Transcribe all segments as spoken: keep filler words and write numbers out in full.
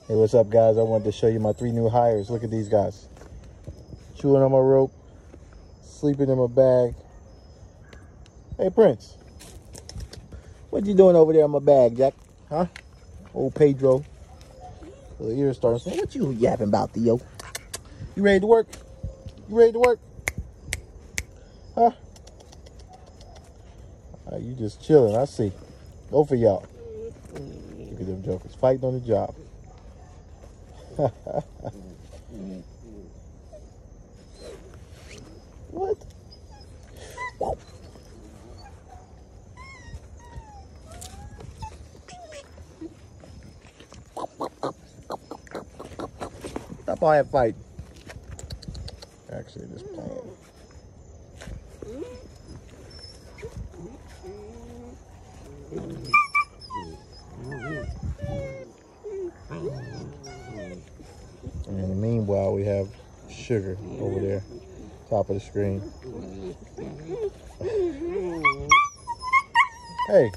Hey, what's up, guys? I wanted to show you my three new hires. Look at these guys. Chewing on my rope, sleeping in my bag. Hey, Prince. What you doing over there in my bag, Jack? Huh? Old Pedro. The ears starting saying, what you yapping about, Theo? You ready to work? You ready to work? Huh? Uh, you just chilling, I see. Both of y'all. Look at them jokers fighting on the job. What? Stop all that fighting. Actually, just playing. And in the meanwhile, we have Sugar over there, top of the screen. Hey,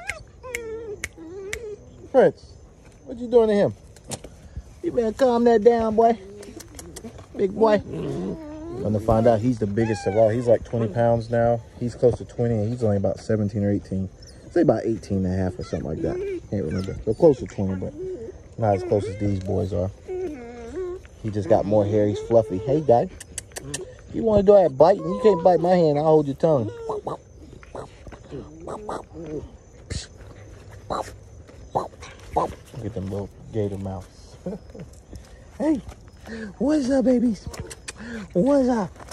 Prince, what you doing to him? You better calm that down, boy. Big boy. I'm gonna find out he's the biggest of all. He's like twenty pounds now. He's close to twenty, and he's only about seventeen or eighteen. Say about eighteen and a half or something like that. Can't remember. So close to twenty, but not as close as these boys are. He just got more hair. He's fluffy. Hey, guy. You want to do that biting? You can't bite my hand. I'll hold your tongue. Look at them little gator mouths. Hey, what's up, babies? What's up?